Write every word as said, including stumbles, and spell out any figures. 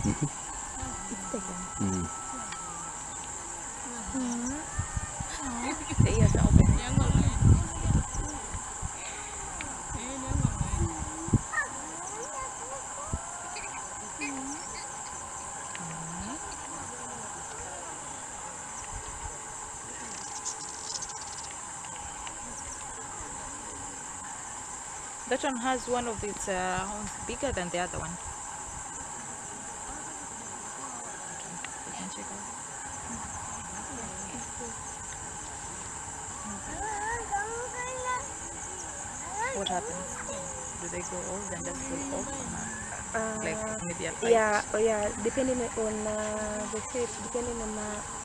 Mm-hmm. It's taken. Mm. The ears are open. That one has one of its uh, horns bigger than the other one. Okay, you can check out. What happens? Do they grow old and just fall off? Or not? Uh, Like maybe a fight? yeah, oh yeah, depending on uh, the shape, depending on uh,